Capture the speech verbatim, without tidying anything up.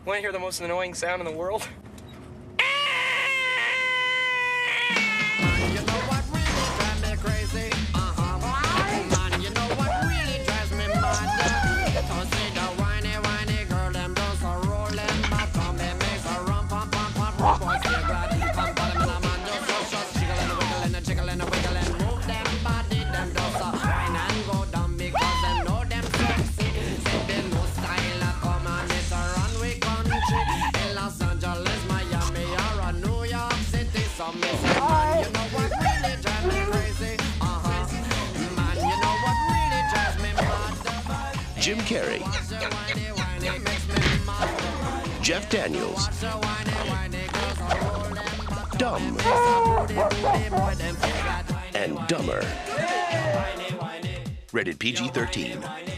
Want to hear the most annoying sound in the world? You know what really drives me crazy? Uh-huh. Man, you know what really drives me mad? To see the whiny, whiny girl, them just a rolling bottom. It makes her run, pump, pump, pump, run, boy, stay glad. Come bottom in a man, just so shut, jiggle and wiggle and a jiggle and a wiggle and move them body, them just a whine and go down because them know them sexy. Say they no style, a come and it's a runway country. In Los Angeles, Miami, or a New York City, some is a man, you know what really drives me crazy? Uh-huh. Man, you know what really drives me mad? Jim Carrey, Watch the whiny, whiny, makes me mad. Jeff Daniels, Watch the whiny, whiny, girls are rolling bottom. Dumb, Makes a booty, booty, boy, them feel that whiny, and whiny. Dumber. Whiny, whiny. Rated P G thirteen. Whiny,